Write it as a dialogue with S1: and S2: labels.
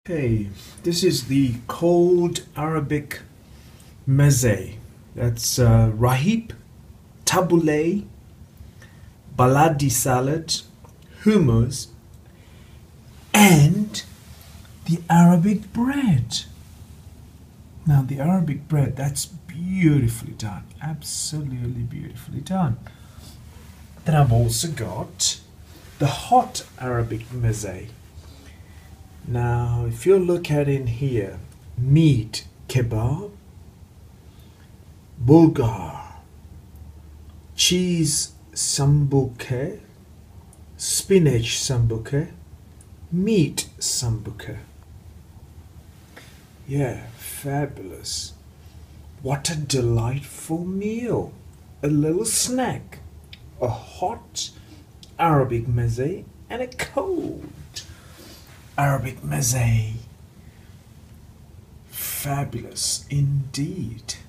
S1: Okay, this is the cold Arabic mezze. That's rahib, tabbouleh, baladi salad, hummus, and the Arabic bread. Now, the Arabic bread, that's beautifully done. Absolutely beautifully done. Then I've also got the hot Arabic mezze. Now, if you look at in here, meat kebab, bulgar, cheese sambuke, spinach sambuke, meat sambuke. Yeah, fabulous. What a delightful meal. A little snack, a hot Arabic mezze, and a cold Arabic mezze. Fabulous indeed.